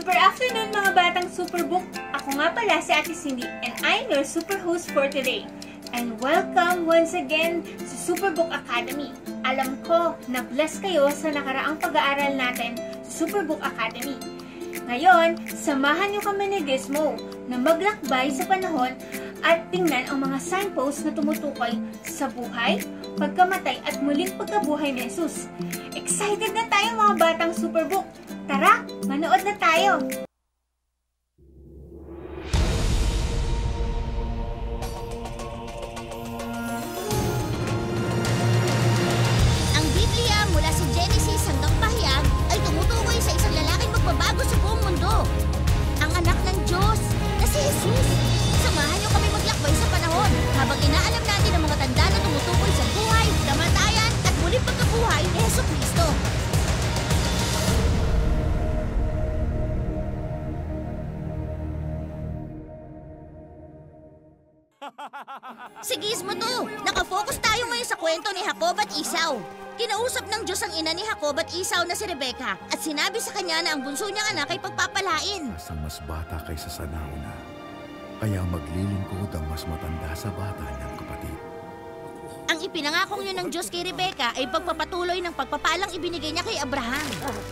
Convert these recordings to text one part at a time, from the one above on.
Super afternoon mga batang Superbook! Ako nga pala si Ate Cindy and I'm your super host for today. And welcome once again sa Superbook Academy. Alam ko na bless kayo sa nakaraang pag-aaral natin sa Superbook Academy. Ngayon, samahan niyo kami ni Gizmo na maglakbay sa panahon at tingnan ang mga signposts na tumutukoy sa buhay, pagkamatay at muling pagkabuhay ni Jesus. Excited na tayo mga batang Superbook! Tara, manood na tayo! Ang Biblia mula sa Genesis hanggang Pahayag ay tumutukoy sa isang lalaking magbabago sa buong mundo. Ang anak ng Diyos na si Jesus. Samahan niyo kami maglakbay sa panahon habang inaalam natin ang mga tanda na tumutukoy sa buhay, kamatayan at muling pagkabuhay ni Jesucristo. Si Gizmo to! Nakafocus tayo ngayon sa kwento ni Jacob at Esau. Kinausap ng Diyos ang ina ni Jacob at Esau na si Rebecca at sinabi sa kanya na ang bunso niyang anak ay pagpapalain. Mas bata kaysa sa nauna, kaya maglilingkod ang mas matanda sa bata niyang kapatid. Ang ipinangakong yun ng Diyos kay Rebecca ay pagpapatuloy ng pagpapalang ibinigay niya kay Abraham.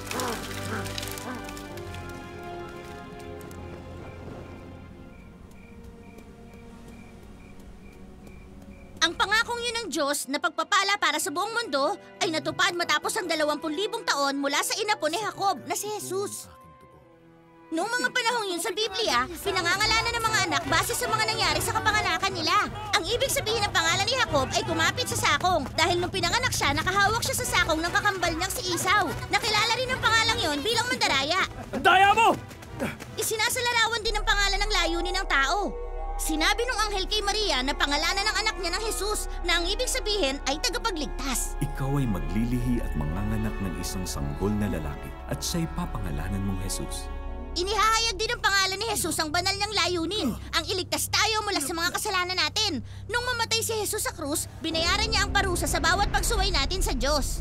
Ang pangakong yun ng Diyos na pagpapala para sa buong mundo ay natupad matapos ang 20,000 taon mula sa inapo ni Jacob na si Jesus. Noong mga panahong yun sa Biblia, pinangangalanan ng mga anak base sa mga nangyari sa kapanganakan nila. Ang ibig sabihin ng pangalan ni Jacob ay kumapit sa sakong dahil nung pinanganak siya, nakahawak siya sa sakong ng kakambal niyang si Esau. Nakilala rin ang pangalang yon bilang mandaraya. Ang daya mo! Isinasalarawan din ang pangalan ng layunin ng tao. Sinabi nung anghel kay Maria na pangalanan ng anak niya ng Jesus na ang ibig sabihin ay tagapagligtas. Ikaw ay maglilihi at manganganak ng isang sanggol na lalaki at siya'y papangalanan mong Jesus. Inihahayag din ng pangalan ni Jesus ang banal niyang layunin, ang iligtas tayo mula sa mga kasalanan natin. Nung mamatay si Jesus sa krus, binayaran niya ang parusa sa bawat pagsuway natin sa Diyos.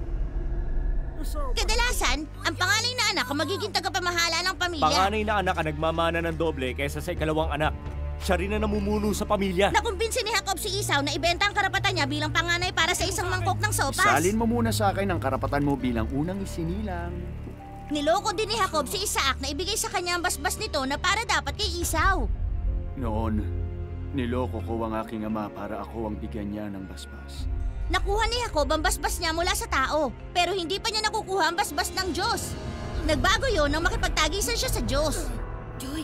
Kadalasan, ang panganay na anak ang magiging tagapamahala ng pamilya. Panganay na anak ang nagmamana ng doble kaysa sa ikalawang anak. Siya rin na namumuno sa pamilya. Nakumbinsi ni Jacob si Esau na ibenta ang karapatan niya bilang panganay para sa isang mangkok ng sopas. Isalin mo muna sa akin ang karapatan mo bilang unang isinilang. Niloko din ni Jacob si Isaac na ibigay sa kanya ang basbas nito na para dapat kay Esau. Noon, niloko ko ang aking ama para ako ang bigyan niya ng basbas. Nakuha ni Jacob ang basbas niya mula sa tao, pero hindi pa niya nakukuha ang basbas ng Diyos. Nagbago yon nang makipagtagisan siya sa Diyos. Joy,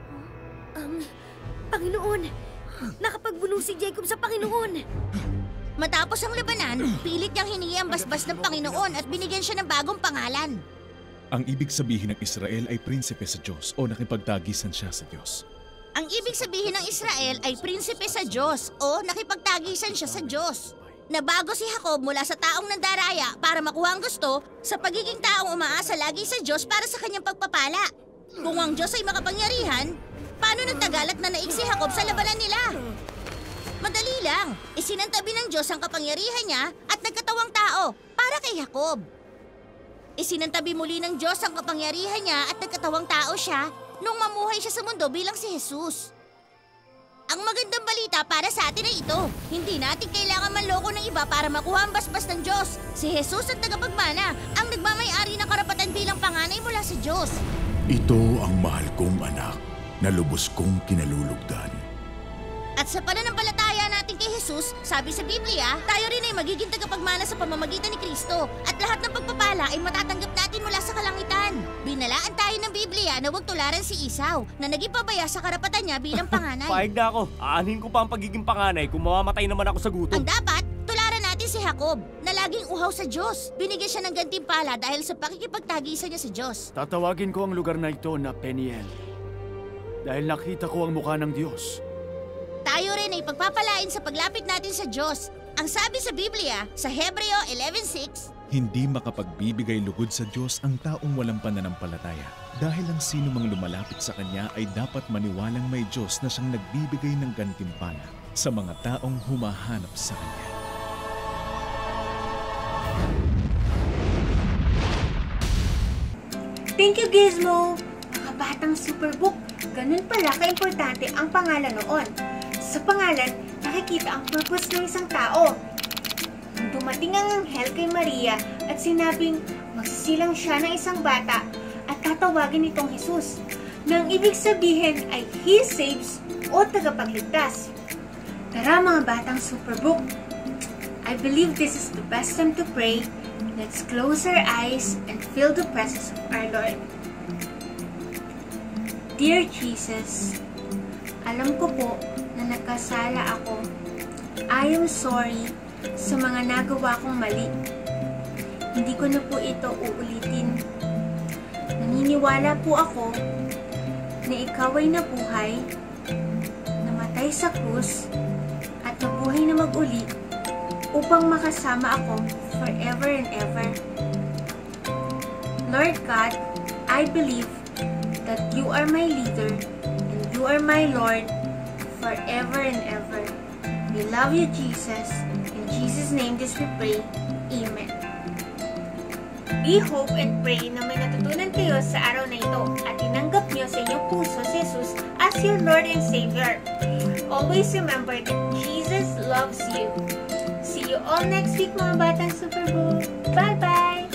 Panginoon, nakapagbulong si Jacob sa Panginoon. Matapos ang labanan, pilit niyang hiningi ang basbas ng Panginoon at binigyan siya ng bagong pangalan. Ang ibig sabihin ng Israel ay prinsipe sa Diyos o nakipagtagisan siya sa Diyos. Ang ibig sabihin ng Israel ay prinsipe sa Diyos o nakipagtagisan siya sa Diyos. Nabago si Jacob mula sa taong nandaraya para makuha ang gusto sa pagiging taong umaasa lagi sa Diyos para sa kanyang pagpapala. Kung ang Diyos ay makapangyarihan, paano nagtagal at nanaig si Jacob sa labanan nila? Madali lang, isinantabi ng Diyos ang kapangyarihan niya at nagkatawang tao para kay Jacob. Isinantabi muli ng Diyos ang kapangyarihan niya at nagkatawang tao siya nung mamuhay siya sa mundo bilang si Jesus. Ang magandang balita para sa atin ay ito. Hindi natin kailangan manloko ng iba para makuha ang basbas ng Diyos. Si Jesus at tagapagmana ang nagmamay-ari ng karapatan bilang panganay mula sa Diyos. Ito ang mahal kong anak na lubos kong kinalulugdan. At sa pananampalataya natin kay Jesus, sabi sa Biblia, tayo rin ay magiging tagapagmana sa pamamagitan ni Kristo at lahat ng pagpapala ay matatanggap natin mula sa kalangitan. Binalaan tayo ng Biblia na huwag tularan si Esau na naging pabaya sa karapatan niya bilang panganay. Paig na ako. Aanhin ko pa ang pagiging panganay kung mamamatay naman ako sa gutom. Ang dapat, tularan natin si Jacob na laging uhaw sa Diyos. Binigyan siya ng gantimpala dahil sa pakikipagtagisan niya sa Diyos. Tatawagin ko ang lugar na ito na Peniel. Dahil nakita ko ang mukha ng Diyos. Tayo rin ay pagpapalain sa paglapit natin sa Diyos. Ang sabi sa Biblia, sa Hebreo 11:6, Hindi makapagbibigay lugod sa Diyos ang taong walang pananampalataya. Dahil ang sino mang lumalapit sa Kanya ay dapat maniwalang may Diyos na siyang nagbibigay ng gantimpala sa mga taong humahanap sa Kanya. Thank you, Gizmo! batang Superbook, ganun pala ka-importante ang pangalan noon. Sa pangalan, nakikita ang purpose ng isang tao. Nung dumating ang anghel kay Maria at sinabing magsisilang siya ng isang bata at tatawagin itong Jesus, nang ibig sabihin ay He saves o tagapagligtas. Tara mga batang Superbook, I believe this is the best time to pray. Let's close our eyes and feel the presence of our Lord. Dear Jesus, alam ko po na nagkasala ako. I am sorry sa mga nagawa kong mali. Hindi ko na po ito uulitin. Naniniwala po ako na ikaw ay nabuhay, namatay sa krus, at nabuhay na mag-uli upang makasama ako forever and ever. Lord God, I believe that you are my leader and you are my Lord forever and ever. We love you, Jesus. In Jesus' name this we pray. Amen. We hope and pray na may natutunan kayo sa araw na ito at tinanggap niyo sa inyong puso si Jesus as your Lord and Savior. Always remember that Jesus loves you. See you all next week mga batang Superbook. Bye-bye!